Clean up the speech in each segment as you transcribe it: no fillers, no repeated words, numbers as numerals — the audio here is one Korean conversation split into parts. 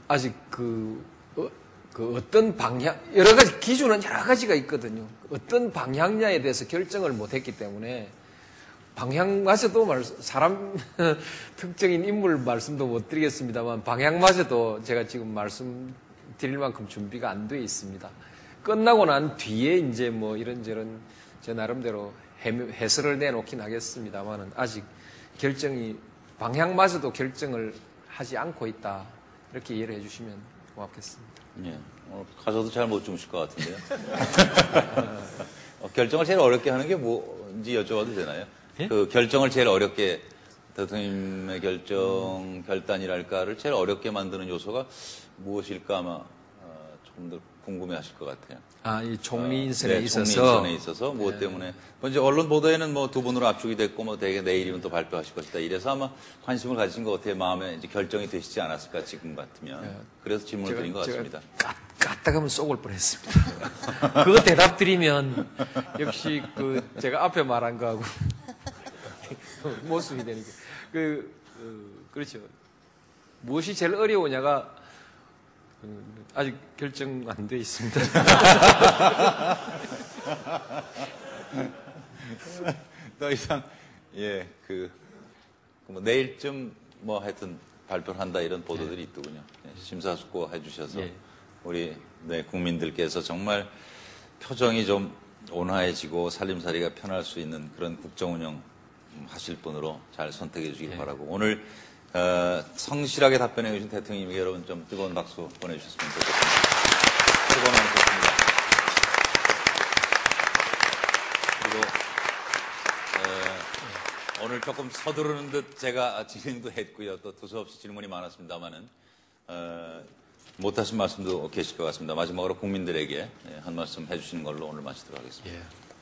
아직 그 어떤 방향, 여러 가지, 기준은 여러 가지가 있거든요. 어떤 방향냐에 대해서 결정을 못 했기 때문에, 방향마저도 사람, 특정인 인물 말씀도 못 드리겠습니다만, 방향마저도 제가 지금 말씀 드릴 만큼 준비가 안 돼 있습니다. 끝나고 난 뒤에 이제 뭐 이런저런 제 나름대로 해설을 내놓긴 하겠습니다만은, 아직 방향마저도 결정을 하지 않고 있다. 이렇게 이해를 해주시면 고맙겠습니다. 예, 오늘 가셔도 잘 못 주무실 것 같은데요. 결정을 제일 어렵게 하는 게 뭔지 여쭤봐도 되나요? 예? 그 결정을 제일 어렵게, 대통령님의 결단이랄까를 제일 어렵게 만드는 요소가 무엇일까 아마 조금 더 궁금해 하실 것 같아요. 이 총리 인선에 있어서. 총리 인선에 있어서 무엇 때문에. 이제 언론 보도에는 뭐 두 분으로 압축이 됐고 대개 내일이면 또 발표하실 것이다. 이래서 아마 관심을 가지신 것 같아요. 마음에 이제 결정이 되시지 않았을까 지금 같으면. 그래서 질문을 드린 것 같습니다. 까딱하면 쏘골 뻔했습니다. 그거 대답 드리면 역시 제가 앞에 말한 거하고 모습이 되니까. 그렇죠. 무엇이 제일 어려우냐가 아직 결정 안 돼 있습니다. 더 이상, 내일쯤 하여튼 발표를 한다 이런 보도들이 있더군요. 심사숙고 해주셔서 우리 국민들께서 정말 표정이 좀 온화해지고 살림살이가 편할 수 있는 그런 국정운영 하실 분으로 잘 선택해 주시기 바라고 오늘 성실하게 답변해 주신 대통령님께 여러분 좀 뜨거운 박수 보내주셨으면 좋겠습니다. 수고 많으셨습니다. 그리고 오늘 조금 서두르는 듯 제가 진행도 했고요. 또 두서없이 질문이 많았습니다만은 못하신 말씀도 계실 것 같습니다. 마지막으로 국민들에게 한 말씀 해주시는 걸로 오늘 마치도록 하겠습니다.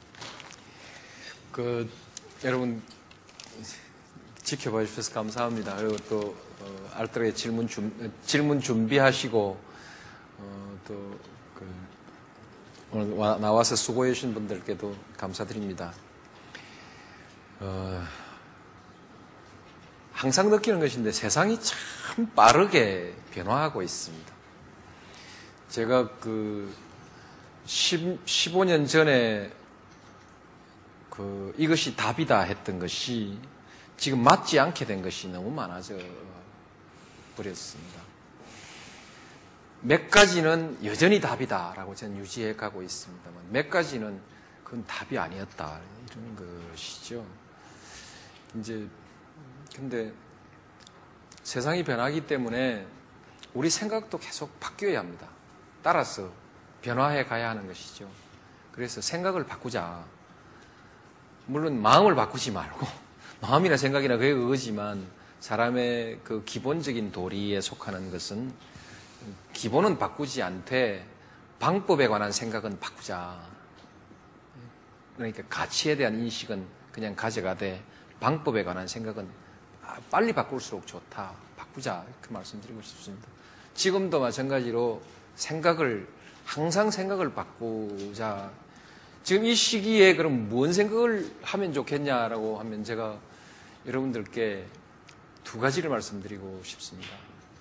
여러분 지켜봐 주셔서 감사합니다. 그리고 또 알뜰하게 질문 준비하시고 오늘 나와서 수고해 주신 분들께도 감사드립니다. 항상 느끼는 것인데 세상이 참 빠르게 변화하고 있습니다. 제가 15년 전에 이것이 답이다 했던 것이 지금 맞지 않게 된 것이 너무 많아져 버렸습니다. 몇 가지는 여전히 답이다라고 저는 유지해 가고 있습니다만 몇 가지는 그건 답이 아니었다 이런 것이죠. 근데 세상이 변하기 때문에 우리 생각도 계속 바뀌어야 합니다. 따라서 변화해 가야 하는 것이죠. 그래서 생각을 바꾸자. 물론 마음을 바꾸지 말고 마음이나 생각이나 그게 그거지만 사람의 그 기본적인 도리에 속하는 것은 기본은 바꾸지 않되 방법에 관한 생각은 바꾸자. 그러니까 가치에 대한 인식은 그냥 가져가되 방법에 관한 생각은 빨리 바꿀수록 좋다. 바꾸자. 이렇게 말씀드리고 싶습니다. 지금도 마찬가지로 항상 생각을 바꾸자. 지금 이 시기에 그럼 뭔 생각을 하면 좋겠냐라고 하면 제가 여러분들께 두 가지를 말씀드리고 싶습니다.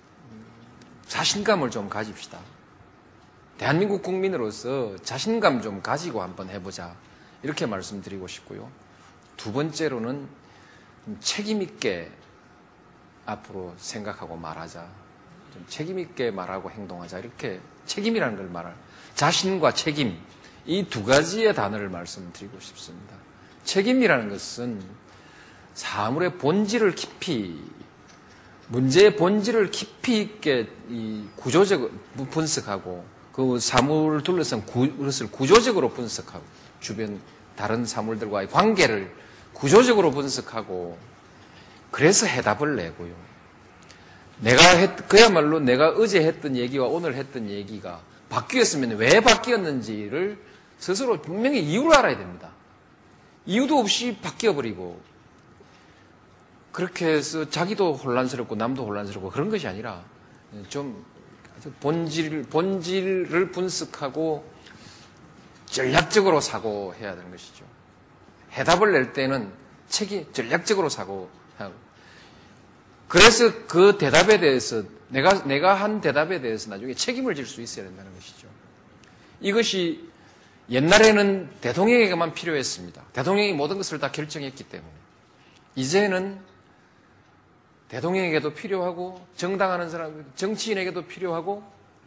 자신감을 좀 가집시다. 대한민국 국민으로서 자신감 좀 가지고 한번 해보자. 이렇게 말씀드리고 싶고요. 두 번째로는 책임 있게 앞으로 생각하고 말하자. 좀 책임 있게 말하고 행동하자. 이렇게 책임이라는 걸 말할. 자신과 책임. 이 두 가지의 단어를 말씀드리고 싶습니다. 책임이라는 것은 사물의 본질을 문제의 본질을 깊이 있게 구조적으로 분석하고 그 사물을 둘러싼 그것을 구조적으로 분석하고 주변 다른 사물들과의 관계를 구조적으로 분석하고 그래서 해답을 내고요. 그야말로 내가 어제 했던 얘기와 오늘 했던 얘기가 바뀌었으면 왜 바뀌었는지를 스스로 분명히 이유를 알아야 됩니다. 이유도 없이 바뀌어버리고 그렇게 해서 자기도 혼란스럽고 남도 혼란스럽고 그런 것이 아니라 좀 본질을 분석하고 전략적으로 사고해야 되는 것이죠. 해답을 낼 때는 전략적으로 사고하고 그래서 그 대답에 대해서 내가 한 대답에 대해서 나중에 책임을 질 수 있어야 된다는 것이죠. 이것이 옛날에는 대통령에게만 필요했습니다. 대통령이 모든 것을 다 결정했기 때문에. 이제는 대통령에게도 필요하고, 정당하는 사람, 정치인에게도 필요하고,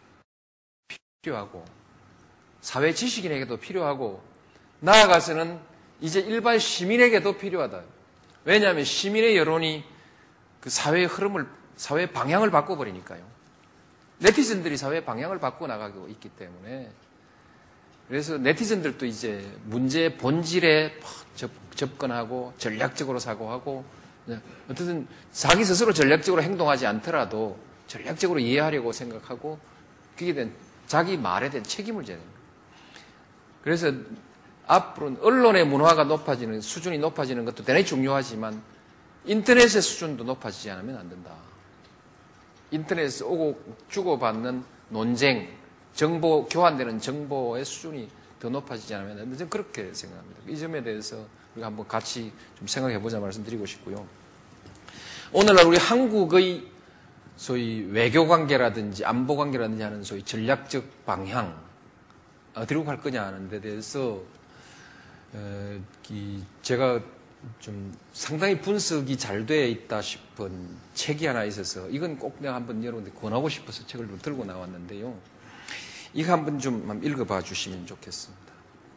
사회 지식인에게도 필요하고, 나아가서는 이제 일반 시민에게도 필요하다. 왜냐하면 시민의 여론이 그 사회의 흐름을, 사회의 방향을 바꿔버리니까요. 네티즌들이 사회의 방향을 바꿔 나가고 있기 때문에. 그래서 네티즌들도 이제 문제의 본질에 접근하고 전략적으로 사고하고, 어쨌든 자기 스스로 전략적으로 행동하지 않더라도 전략적으로 이해하려고 생각하고, 그게 된 자기 말에 대한 책임을 져야 됩니다. 그래서 앞으로는 언론의 문화가 높아지는, 수준이 높아지는 것도 대단히 중요하지만 인터넷의 수준도 높아지지 않으면 안 된다. 인터넷에서 오고 주고받는 논쟁, 정보, 교환되는 정보의 수준이 더 높아지지 않으면 안 된다. 저는 그렇게 생각합니다. 이 점에 대해서 우리가 한번 같이 좀 생각해보자 말씀드리고 싶고요. 오늘날 우리 한국의 소위 외교관계라든지 안보관계라든지 하는 소위 전략적 방향, 어디로 갈 거냐 하는 데 대해서 제가 좀 상당히 분석이 잘 되어 있다 싶은 책이 하나 있어서 이건 꼭 내가 한번 여러분들 권하고 싶어서 책을 좀 들고 나왔는데요. 이거 한번 좀 읽어봐 주시면 좋겠습니다.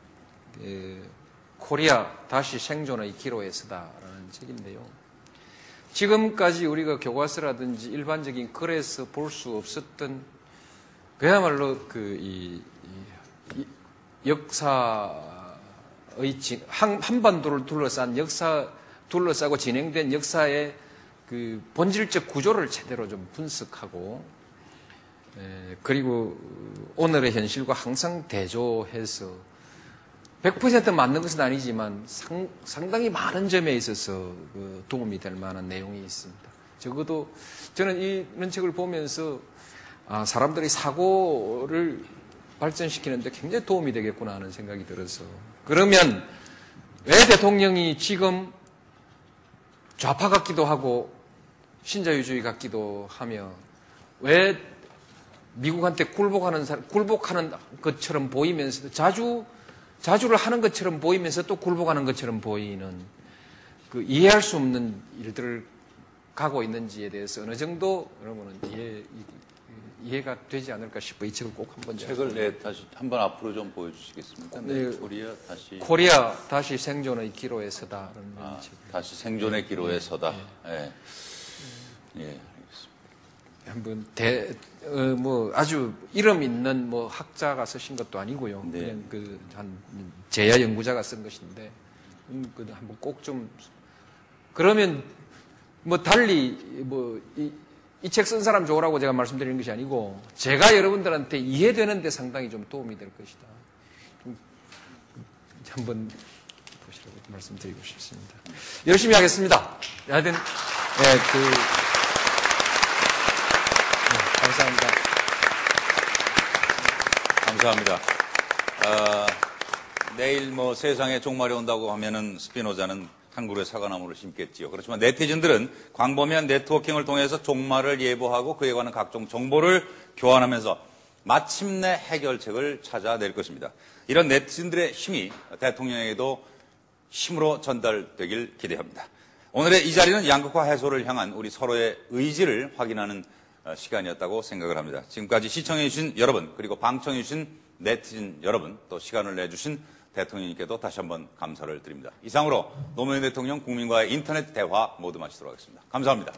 코리아 다시 생존의 기로에 서다라는 책인데요. 지금까지 우리가 교과서라든지 일반적인 글에서 볼 수 없었던 그야말로 역사의 한반도를 둘러싸고 진행된 역사의 그 본질적 구조를 제대로 좀 분석하고, 그리고 오늘의 현실과 항상 대조해서 100% 맞는 것은 아니지만 상당히 많은 점에 있어서 도움이 될 만한 내용이 있습니다. 적어도 저는 이런 책을 보면서 사람들이 사고를 발전시키는데 굉장히 도움이 되겠구나 하는 생각이 들어서, 그러면 왜 대통령이 지금 좌파 같기도 하고 신자유주의 같기도 하며 왜 미국한테 굴복하는 것처럼 보이면서도 자주를 하는 것처럼 보이면서 또 굴복하는 것처럼 보이는 그 이해할 수 없는 일들을 가고 있는지에 대해서 어느 정도 여러분은 이해가 되지 않을까 싶어 이 책을 꼭 한번 책을 다시 한번 앞으로 좀 보여주시겠습니까? 네, 코리아 다시 생존의 기로에 서다라는 책. 다시 생존의 기로에 서다. 한번 아주 이름 있는 학자가 쓰신 것도 아니고요. 네. 그냥 한 제야 연구자가 쓴 것인데 한번 꼭 좀, 그러면 달리 이 책 쓴 사람 좋으라고 제가 말씀드리는 것이 아니고 제가 여러분들한테 이해되는데 상당히 좀 도움이 될 것이다. 한번 보시라고 말씀드리고 싶습니다. 열심히 하겠습니다. 하여튼 감사합니다. 감사합니다. 내일 세상에 종말이 온다고 하면은 스피노자는 한 그루의 사과나무를 심겠지요. 그렇지만 네티즌들은 광범위한 네트워킹을 통해서 종말을 예보하고 그에 관한 각종 정보를 교환하면서 마침내 해결책을 찾아낼 것입니다. 이런 네티즌들의 힘이 대통령에게도 힘으로 전달되길 기대합니다. 오늘의 이 자리는 양극화 해소를 향한 우리 서로의 의지를 확인하는 시간이었다고 생각을 합니다. 지금까지 시청해주신 여러분, 그리고 방청해주신 네티즌 여러분, 또 시간을 내주신 대통령님께도 다시 한번 감사를 드립니다. 이상으로 노무현 대통령 국민과의 인터넷 대화 모두 마치도록 하겠습니다. 감사합니다.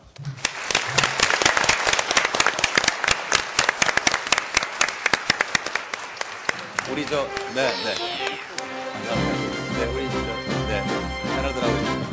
우리 감사합니다. 우리 패널들하고